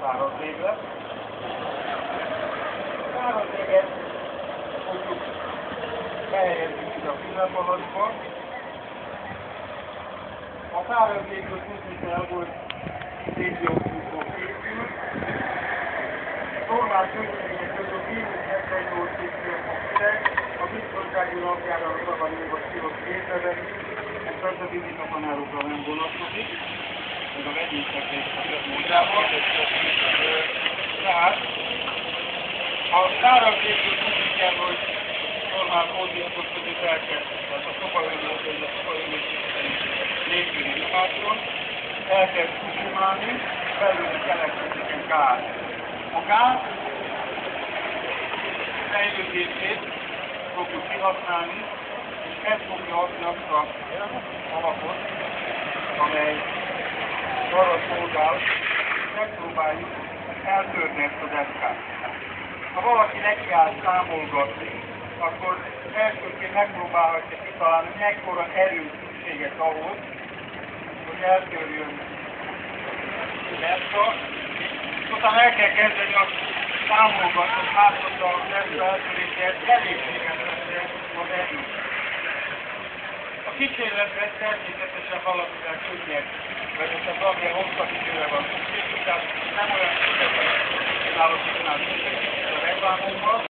száraz lég lesz. A száraz léget fogjuk behelyezni ide a filmpalacba. A száraz légből tudni kell, hogy széndioxidból készül. Normál körülmények között -78,8 a biztonsági napjára oda van írva tilos kézbevenni, ez persze a indítópanelokra nem vonatkozik, meg a vegyészekre is a módjában. Tehát a száraz légből tudni kell, hogy normál kódintok között elkezd, tehát a szobaőmérsékleten légkörülményáson elkezd sublimálni, belőle keletkezik egy gáz. A gáz fejlődését fogjuk kihasználni, és ez fogja adni azt a alapot, amely arra szolgál, hogy megpróbáljuk eltörni ezt az eszkát. Ha valaki nekiáll számolgatni, akkor elsőként megpróbálhatja kitalálni, hogy mekkora erő szükséges ahhoz, hogy eltörjön az eszka, és utána el kell kezdeni azt számolgatni, hogy látod a eszka eltöréséhez elégséges lesz az erő. A kísérletben természetesen valamivel könnyebb, vagy hogyha valamilyen hosszabb időre van szükség, tehát nem olyan szükséges, például csinálni a reklámokban,